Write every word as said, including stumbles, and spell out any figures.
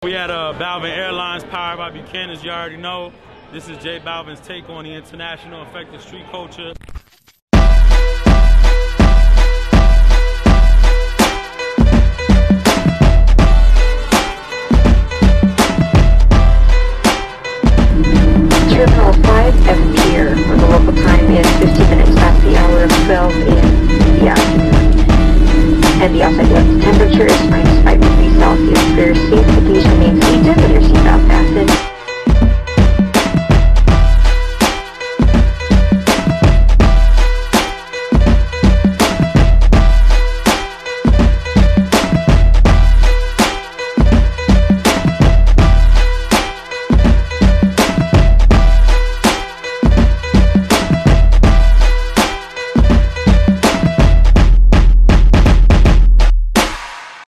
We had uh, Balvin Airlines powered by Buchanan's, you already know. This is J Balvin's take on the international effect of street culture. Terminal five F Pier, where the local time is fifteen minutes past the hour of twelve in the afternoon. And the outside wind temperature is minus five degrees Celsius. For your safety,